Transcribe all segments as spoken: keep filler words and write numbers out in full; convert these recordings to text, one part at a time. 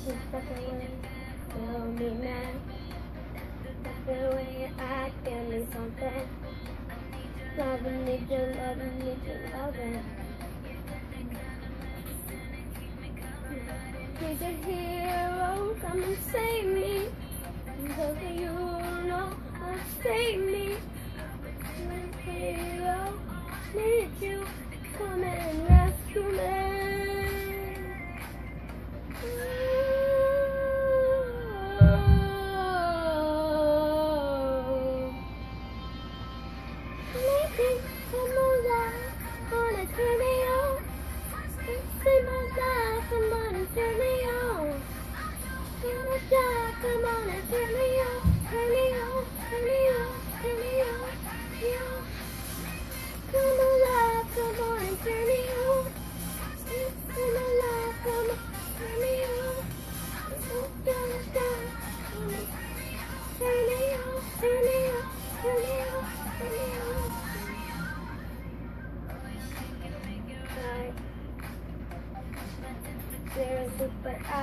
Tell me now. The way you act, give me something. Loving, need you, loving, need you, loving. Need a hero, come and save me. Because you know I'll save me. Need a hero, need you, come and rescue me. Come alive, come on and turn me on. Save my life, come on and turn me on. Gonna die, come on and turn me on. Turn me on, turn me on, turn me on. Yeah. Come alive, come on and turn me on. Save my life, come on, turn me on. Gonna die, come on. Turn me on, turn me on, turn me on, turn me on. Seriously, but I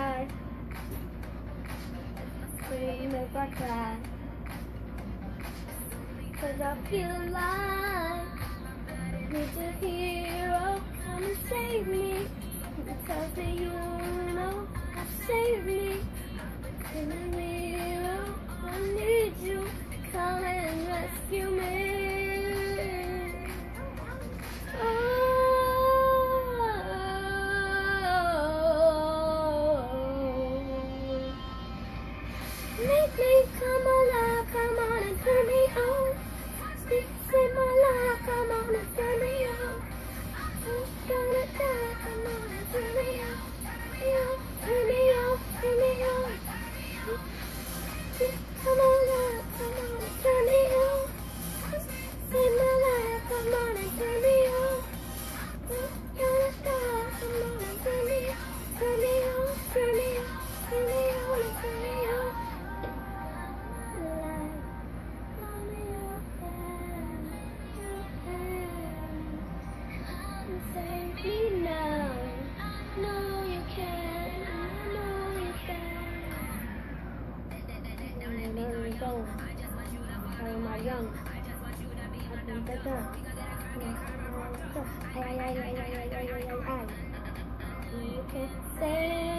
scream if I cry, 'cause I feel alive. Need a hero, come and save me. Because you know I'll save me. Need a hero, I need you, come and rescue me. Make me come alive, come on and turn me on. Save my life, come on and turn me on. I'm gonna die, come on and turn me on. Turn me on, turn me on. Come alive, come on and turn me on. Save my life, come on and turn me on. I'm gonna die, come on and turn me on. Turn me on, turn me on, turn me on and turn me on. Save me now. No, you can. No, you can. No, you don't. Why am I young? I've been better. Ay, ay, ay, ay, ay, ay, ay, ay, ay. You can save